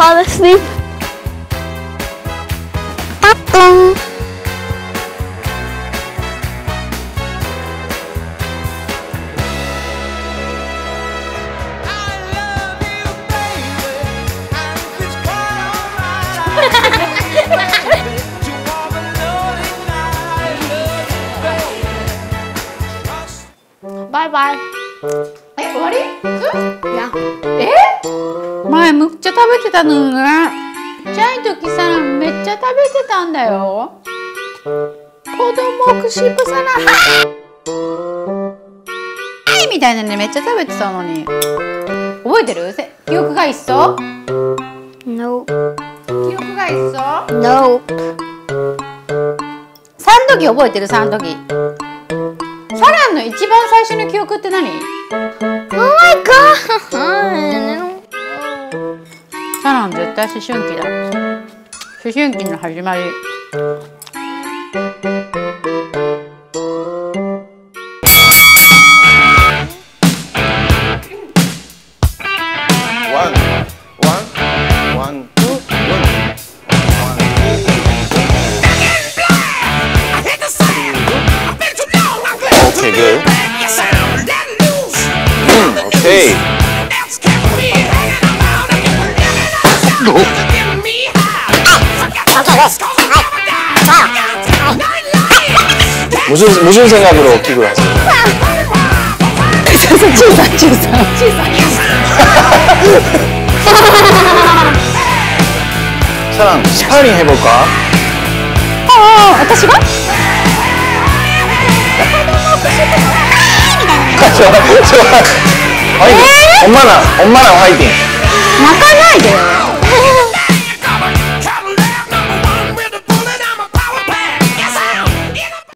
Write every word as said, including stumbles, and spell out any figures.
fall asleep. Papa. Bye bye. え、終わり？ Yeah. え？前むっちゃ食べてたのね。ちゃい時さ、めっちゃ食べてたんだよ。子供くしぶさなはいみたいなね、めっちゃ食べてたのに。覚えてる？せ記憶がいっそ？ Nope. 記憶がいっそ？ Nope. さん時覚えてる？さん時。サランの一番最初の記憶って何？ Oh my god. サラン絶対思春期だ。思春期の始まり。 One, one, one, two, one. Okay, good. Mm, okay. 무슨 무슨 생각으로 킥을 하세요? 주사 주사 주사 주사. 사랑 스파링 해볼까? 어, 私が? 좋아, 좋아. 화이팅. 엄마랑 엄마랑 화이팅. 泣かないでよ。